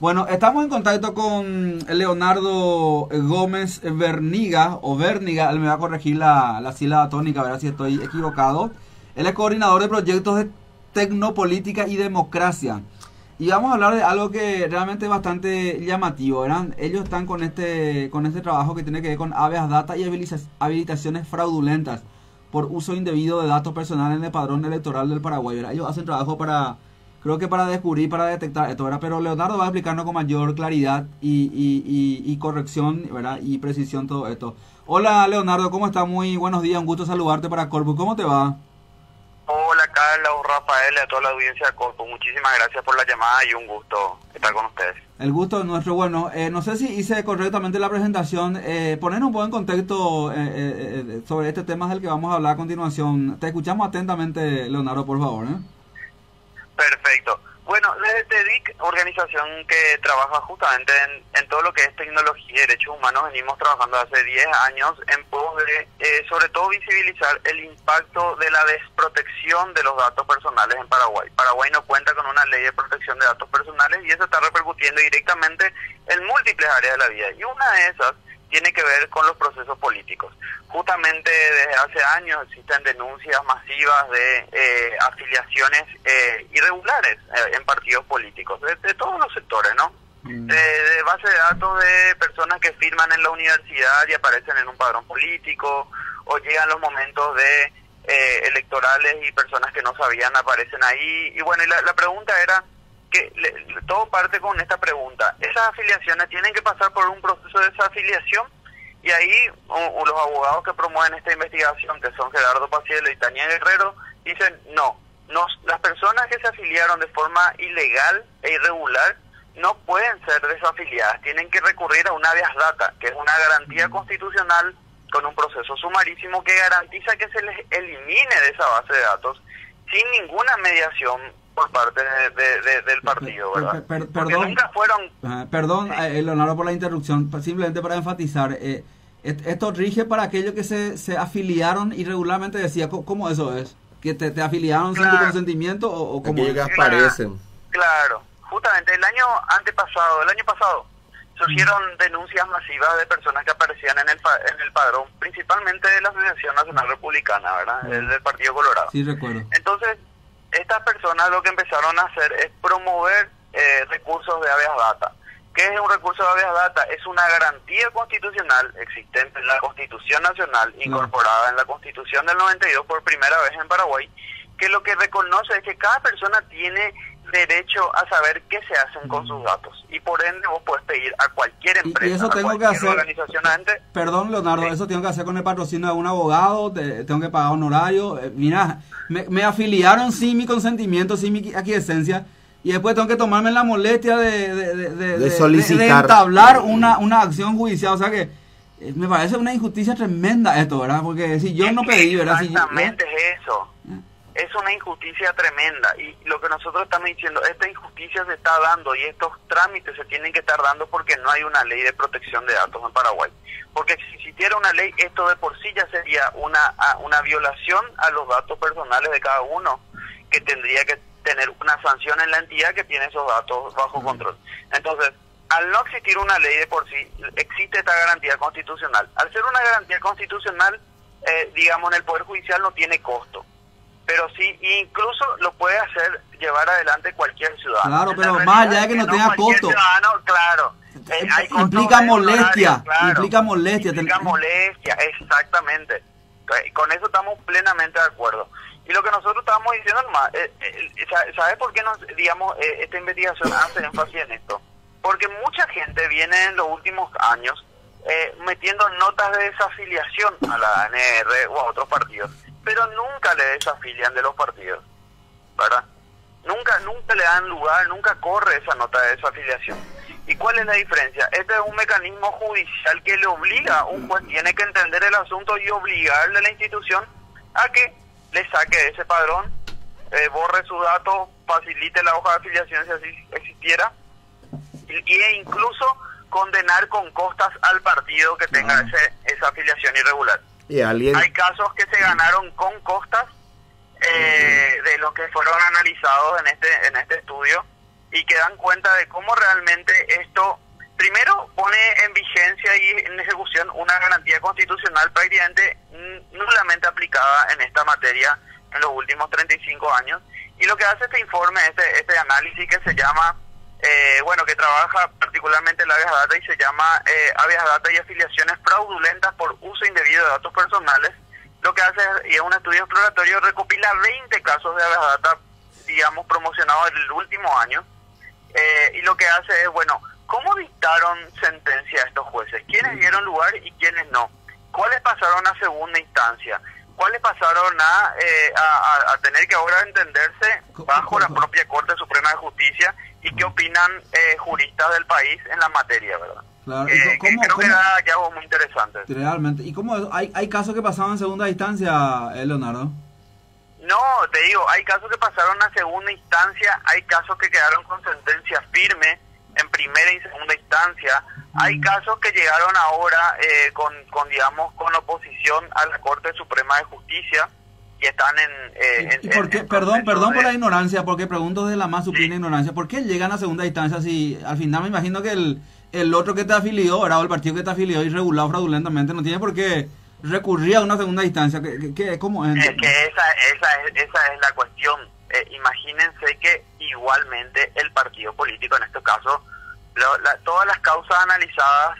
Bueno, estamos en contacto con Leonardo Gómez Verniga, o Verniga, él me va a corregir la sílaba tónica, a ver si estoy equivocado. Él es coordinador de proyectos de tecnopolítica y democracia. Y vamos a hablar de algo que realmente es bastante llamativo, ¿verdad? Ellos están con este trabajo que tiene que ver con habeas data y habilitaciones fraudulentas por uso indebido de datos personales en el padrón electoral del Paraguay, ¿verdad? Ellos hacen trabajo creo que para descubrir, para detectar esto, ¿verdad? Pero Leonardo va a explicarnos con mayor claridad y corrección, ¿verdad? Y precisión todo esto. Hola Leonardo, ¿cómo estás? Muy buenos días, un gusto saludarte para Corpus. ¿Cómo te va? Hola Carla o Rafael y a toda la audiencia de Corpus. Muchísimas gracias por la llamada y un gusto estar con ustedes. El gusto es nuestro. Bueno, no sé si hice correctamente la presentación. Poner un poco en contexto sobre este tema del que vamos a hablar a continuación. Te escuchamos atentamente, Leonardo, por favor. Perfecto. Bueno, desde TEDIC, organización que trabaja justamente en todo lo que es tecnología y derechos humanos, venimos trabajando hace 10 años en pos de, sobre todo, visibilizar el impacto de la desprotección de los datos personales en Paraguay. Paraguay no cuenta con una ley de protección de datos personales y eso está repercutiendo directamente en múltiples áreas de la vida. Y una de esas tiene que ver con los procesos políticos. Justamente desde hace años existen denuncias masivas de afiliaciones irregulares en partidos políticos, de todos los sectores, ¿no? De base de datos de personas que firman en la universidad y aparecen en un padrón político, o llegan los momentos de electorales y personas que no sabían aparecen ahí. Y bueno, y la pregunta era, que todo parte con esta pregunta: ¿esas afiliaciones tienen que pasar por un proceso de desafiliación? Y ahí los abogados que promueven esta investigación, que son Gerardo Pacielo y Tania Guerrero, dicen no, las personas que se afiliaron de forma ilegal e irregular no pueden ser desafiliadas, tienen que recurrir a una habeas data, que es una garantía constitucional con un proceso sumarísimo que garantiza que se les elimine de esa base de datos sin ninguna mediación por parte del partido, ¿verdad? Perdón, nunca fueron... Perdón, Leonardo, por la interrupción, simplemente para enfatizar, esto rige para aquellos que se afiliaron irregularmente, decía, ¿cómo eso es? ¿Que te afiliaron sin tu consentimiento o cómo? Aquellos que aparecen. Claro, justamente el año pasado, surgieron denuncias masivas de personas que aparecían en el padrón, principalmente de la Asociación Nacional Republicana, ¿verdad? Del Partido Colorado. Sí, recuerdo. Entonces, estas personas lo que empezaron a hacer es promover recursos de habeas data. ¿Qué es un recurso de habeas data? Es una garantía constitucional existente en la Constitución Nacional, incorporada en la Constitución del 92 por primera vez en Paraguay, que lo que reconoce es que cada persona tiene derecho a saber qué se hacen con sus datos. Y por ende vos podés pedir a cualquier empresa, y eso tengo a cualquier que hacer, organización. Perdón, Leonardo, ¿eso tengo que hacer con el patrocinio de un abogado? ¿Tengo que pagar honorario? Mira, me afiliaron sin mi consentimiento, sin mi aquiescencia, y después tengo que tomarme la molestia de solicitar, de entablar una acción judicial. O sea que me parece una injusticia tremenda esto, ¿verdad? Porque si yo no pedí, ¿verdad? Exactamente es eso. Es una injusticia tremenda, y lo que nosotros estamos diciendo, esta injusticia se está dando y estos trámites se tienen que estar dando porque no hay una ley de protección de datos en Paraguay. Porque si existiera una ley, esto de por sí ya sería una violación a los datos personales de cada uno, que tendría que tener una sanción en la entidad que tiene esos datos bajo control. Entonces, al no existir una ley de por sí, existe esta garantía constitucional. Al ser una garantía constitucional, digamos, en el Poder Judicial no tiene costo. Pero sí, incluso lo puede llevar adelante cualquier ciudadano. Claro, pero más allá de que no tenga costo. Claro. Implica molestia. Claro, implica molestia. Implica molestia, exactamente. Con eso estamos plenamente de acuerdo. Y lo que nosotros estábamos diciendo nomás, ¿sabes por qué esta investigación hace énfasis en esto? Porque mucha gente viene en los últimos años metiendo notas de desafiliación a la ANR o a otros partidos, pero nunca le desafilian de los partidos, ¿verdad? Nunca le dan lugar, nunca corre esa nota de desafiliación. ¿Y cuál es la diferencia? Este es un mecanismo judicial que le obliga, un juez tiene que entender el asunto y obligarle a la institución a que le saque de ese padrón, borre sus datos, facilite la hoja de afiliación si así existiera, e incluso condenar con costas al partido que tenga esa afiliación irregular. Hay casos que se ganaron con costas de los que fueron analizados en este estudio, y que dan cuenta de cómo realmente esto, primero, pone en vigencia y en ejecución una garantía constitucional prácticamente nulamente aplicada en esta materia en los últimos 35 años. Y lo que hace este informe, este análisis que se llama, que trabaja particularmente el Habeas Data y se llama Habeas Data y afiliaciones fraudulentas por uso indebido de datos personales, lo que hace y es un estudio exploratorio, recopila 20 casos de Habeas Data, digamos, promocionados en el último año, y lo que hace es, ¿cómo dictaron sentencia a estos jueces? ¿Quiénes dieron lugar y quiénes no? ¿Cuáles pasaron a segunda instancia? ¿Cuáles pasaron a tener que ahora entenderse bajo la propia Corte Suprema de Justicia? ¿Y qué opinan juristas del país en la materia, verdad? Claro. Creo que da hallazgos muy interesantes. Realmente. ¿Y cómo hay casos que pasaban en segunda instancia, Leonardo? No, te digo, hay casos que pasaron a segunda instancia, hay casos que quedaron con sentencia firme en primera y segunda instancia, hay casos que llegaron ahora con oposición a la Corte Suprema de Justicia y están ¿Y por qué? Perdón por la ignorancia, porque pregunto de la más supina ignorancia, ¿por qué llegan a segunda instancia si al final me imagino que el otro que te afilió, o el partido que te afilió irregulado fraudulentamente, no tiene por qué recurrir a una segunda instancia? ¿Cómo es? Es que esa es la cuestión. Imagínense que igualmente el partido político, en este caso, todas las causas analizadas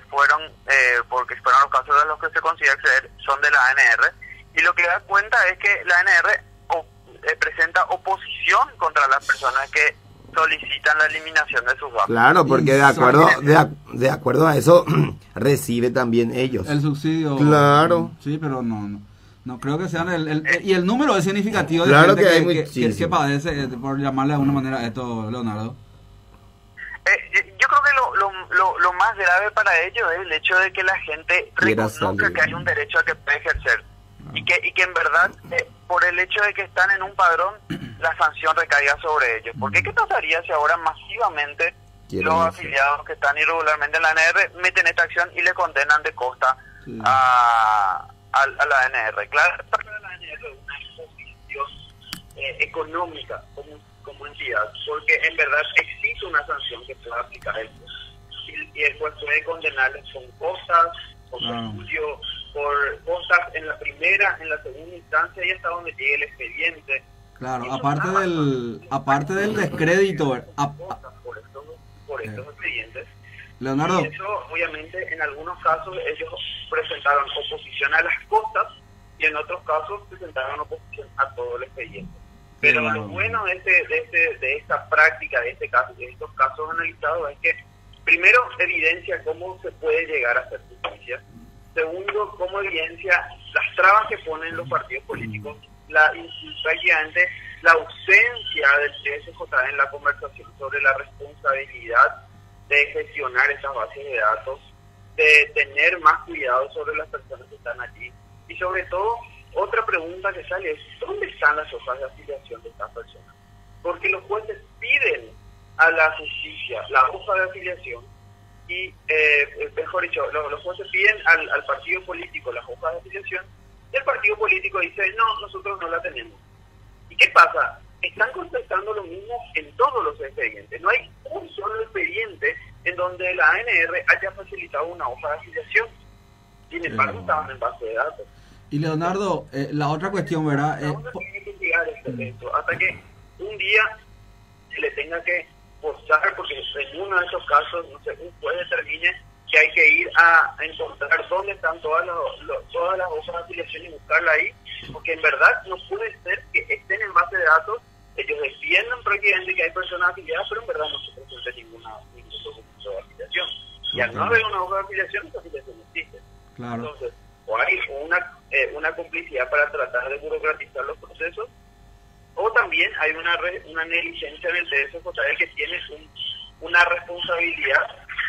porque fueron los casos de los que se considera acceder, son de la ANR, y lo que da cuenta es que la ANR presenta oposición contra las personas que solicitan la eliminación de sus datos. Claro, porque de acuerdo a eso recibe también ellos el subsidio. Claro. Sí, pero no creo que sean y el número es significativo de claro gente que padece, por llamarle de alguna manera a esto, Leonardo. Yo creo que lo más grave para ellos es el hecho de que la gente reconozca que hay un derecho a que puede ejercer y que en verdad por el hecho de que están en un padrón la sanción recaiga sobre ellos. Porque ¿qué pasaría si ahora masivamente los afiliados que están irregularmente en la ANR meten esta acción y le condenan de costa a la ANR? Claro, para la ANR es una exposición económica como entidad, porque en verdad existe una sanción que pueda aplicar el juez. Y el juez puede condenarles con costas, con estudio, por costas en la primera, en la segunda instancia y hasta donde llegue el expediente. Claro, aparte del descrédito por estos expedientes. Leonardo. Y eso, obviamente, en algunos casos ellos presentaron oposición a las costas y en otros casos presentaron oposición a todo el expediente. Pero lo bueno de esta práctica, de estos casos analizados, es que primero evidencia cómo se puede llegar a hacer justicia. Segundo, cómo evidencia las trabas que ponen los partidos políticos, prácticamente la ausencia del TSJ en la conversación sobre la responsabilidad de gestionar esas bases de datos, de tener más cuidado sobre las personas que están allí. Y sobre todo, otra pregunta que sale es, ¿dónde están las hojas de afiliación de estas personas? Porque los jueces piden a la justicia la hoja de afiliación y, mejor dicho, los jueces piden al partido político las hojas de afiliación y el partido político dice, no, nosotros no la tenemos. ¿Y qué pasa? Están contestando lo mismo en todos los expedientes. No hay un solo expediente en donde la ANR haya facilitado una hoja de afiliación. Sin embargo, estaban en base de datos. Y Leonardo, la otra cuestión, ¿verdad? Tiene que investigar esto hasta que un día se le tenga que forzar, porque en uno de esos casos, no sé, un juez determine que hay que ir a encontrar dónde están todas las hojas de afiliación y buscarla ahí, porque en verdad no puede ser que estén en base de datos, ellos defienden prácticamente que hay personas afiliadas, pero en verdad no se presenta ningún documento de afiliación. Y al no haber una hoja de afiliación, esa afiliación no existe. Claro. Entonces, o hay una complicidad para tratar de burocratizar los procesos, o también hay una negligencia en el TSJL que tiene una responsabilidad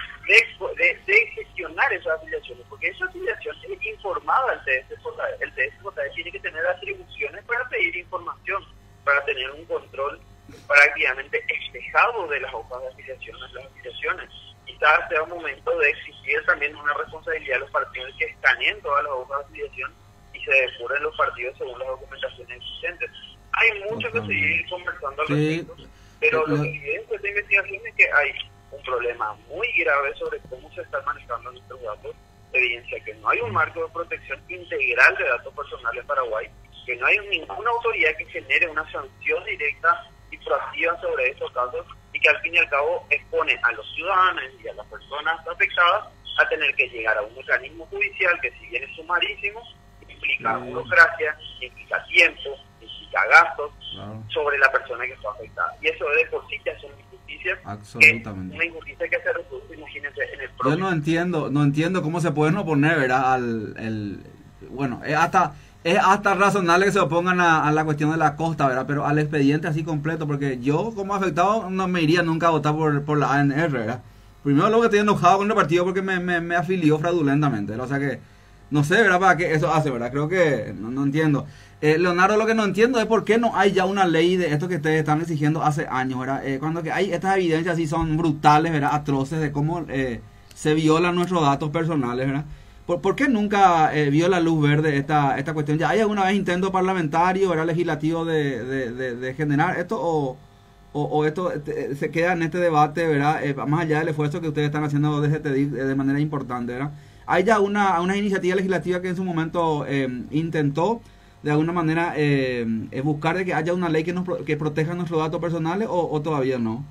de gestionar esas afiliaciones, porque esa afiliación es informada al TSJL. El TSJL tiene que tener atribuciones para pedir información, para tener un control prácticamente espejado de las hojas de afiliaciones. Quizás sea un momento de exigir también una responsabilidad a los partidos que escaneen todas las hojas de afiliación y se depuren los partidos según las documentaciones existentes. Hay mucho que seguir conversando al respecto. Pero lo que evidencia esta investigación es que hay un problema muy grave sobre cómo se están manejando nuestros datos. Evidencia que no hay un marco de protección integral de datos personales en Paraguay, que no hay ninguna autoridad que genere una sanción directa y proactiva sobre estos casos, y que al fin y al cabo expone a los ciudadanos y a las personas afectadas a tener que llegar a un mecanismo judicial que, si bien es sumarísimo, implica burocracia, implica tiempo, implica gastos sobre la persona que está afectada. Y eso de por sí ya es una injusticia. Absolutamente. Una injusticia que se reproduce, imagínense, en el propio... Yo no entiendo cómo se pueden oponer, ¿verdad? Bueno, es hasta razonable que se opongan a la cuestión de la costa, ¿verdad? Pero al expediente así completo, porque yo como afectado no me iría nunca a votar por la ANR, ¿verdad? Primero luego que estoy enojado con el partido porque me afilió fraudulentamente, ¿verdad? O sea que no sé, ¿verdad? ¿Para qué eso hace, verdad? Creo que no entiendo. Leonardo, lo que no entiendo es por qué no hay ya una ley de esto que ustedes están exigiendo hace años, ¿verdad? Cuando que hay estas evidencias así son brutales, ¿verdad? Atroces de cómo se violan nuestros datos personales, ¿verdad? ¿Por qué nunca vio la luz verde esta cuestión? ¿Ya hay alguna vez intento parlamentario, ¿verdad? Legislativo de generar esto o esto se queda en este debate, ¿verdad? Más allá del esfuerzo que ustedes están haciendo desde TEDIC de manera importante, ¿verdad? Hay ya una iniciativa legislativa que en su momento intentó de alguna manera buscar de que haya una ley que proteja nuestros datos personales o todavía no.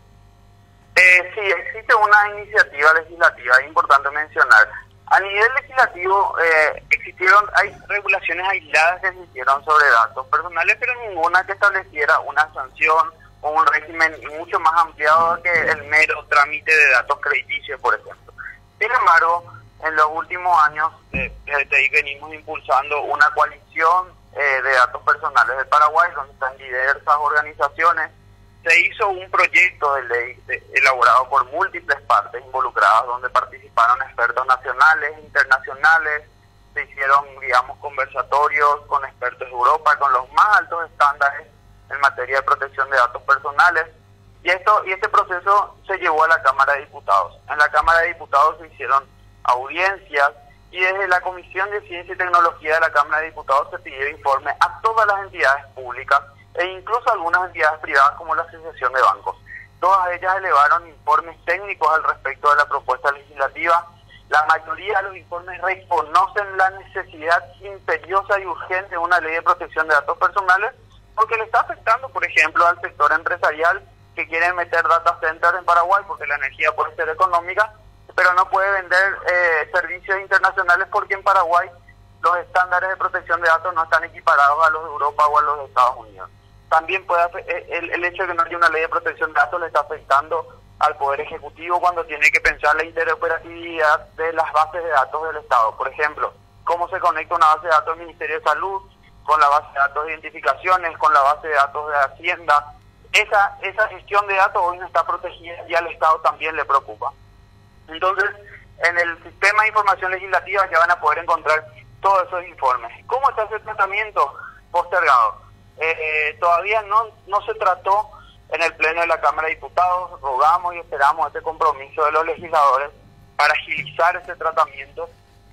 Sí, existe una iniciativa legislativa, es importante mencionar. A nivel legislativo hay regulaciones aisladas que se hicieron sobre datos personales, pero ninguna que estableciera una sanción o un régimen mucho más ampliado que el mero trámite de datos crediticios, por ejemplo. Sin embargo, en los últimos años desde ahí venimos impulsando una coalición de datos personales de Paraguay, donde están diversas organizaciones. Se hizo un proyecto de ley elaborado por múltiples partes involucradas, donde participaron expertos nacionales, internacionales, se hicieron, digamos, conversatorios con expertos de Europa, con los más altos estándares en materia de protección de datos personales, y este proceso se llevó a la Cámara de Diputados. En la Cámara de Diputados se hicieron audiencias, y desde la Comisión de Ciencia y Tecnología de la Cámara de Diputados se pidió informe a todas las entidades públicas e incluso algunas entidades privadas como la Asociación de Bancos. Todas ellas elevaron informes técnicos al respecto de la propuesta legislativa. La mayoría de los informes reconocen la necesidad imperiosa y urgente de una ley de protección de datos personales, porque le está afectando, por ejemplo, al sector empresarial que quiere meter data centers en Paraguay porque la energía puede ser económica, pero no puede vender servicios internacionales porque en Paraguay los estándares de protección de datos no están equiparados a los de Europa o a los de Estados Unidos. También el hecho de que no haya una ley de protección de datos le está afectando al Poder Ejecutivo cuando tiene que pensar la interoperatividad de las bases de datos del Estado. Por ejemplo, cómo se conecta una base de datos del Ministerio de Salud con la base de datos de identificaciones, con la base de datos de Hacienda. Esa gestión de datos hoy no está protegida y al Estado también le preocupa. Entonces, en el sistema de información legislativa ya van a poder encontrar todos esos informes. ¿Cómo está ese tratamiento? Postergado. Todavía no se trató en el Pleno de la Cámara de Diputados. Rogamos y esperamos este compromiso de los legisladores para agilizar ese tratamiento,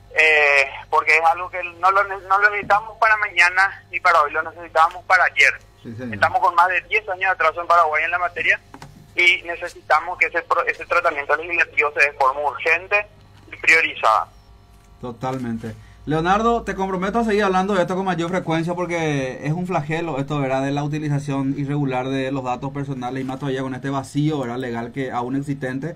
porque es algo que no lo necesitamos para mañana ni para hoy, lo necesitamos para ayer. Sí, señor. Estamos con más de 10 años de atraso en Paraguay en la materia y necesitamos que ese tratamiento legislativo se dé de forma urgente y priorizada. Totalmente. Leonardo, te comprometo a seguir hablando de esto con mayor frecuencia porque es un flagelo esto, ¿verdad? De la utilización irregular de los datos personales y más todavía con este vacío, ¿verdad? Legal que aún existente.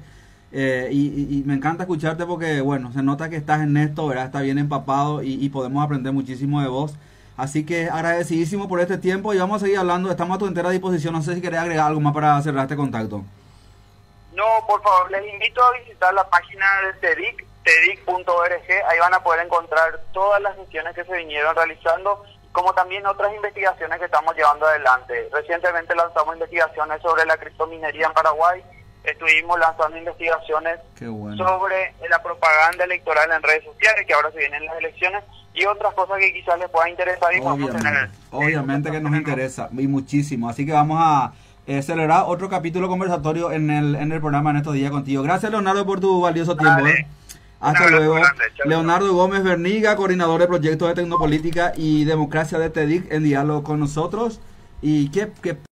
Y me encanta escucharte porque, bueno, se nota que estás en esto, ¿verdad? Está bien empapado y podemos aprender muchísimo de vos. Así que agradecidísimo por este tiempo y vamos a seguir hablando. Estamos a tu entera disposición. No sé si querés agregar algo más para cerrar este contacto. No, por favor, les invito a visitar la página de TEDIC, tedic.org. Ahí van a poder encontrar todas las misiones que se vinieron realizando, como también otras investigaciones que estamos llevando adelante. Recientemente lanzamos investigaciones sobre la criptominería en Paraguay. Estuvimos lanzando investigaciones sobre la propaganda electoral en redes sociales, que ahora se vienen las elecciones, y otras cosas que quizás les pueda interesar. Y obviamente que nos interesa, y muchísimo. Así que vamos a celebrar otro capítulo conversatorio en el programa en estos días contigo. Gracias, Leonardo, por tu valioso tiempo. Hasta luego. Leonardo Gómez Verniga, coordinador de proyectos de Tecnopolítica y Democracia de TEDIC, en diálogo con nosotros. Y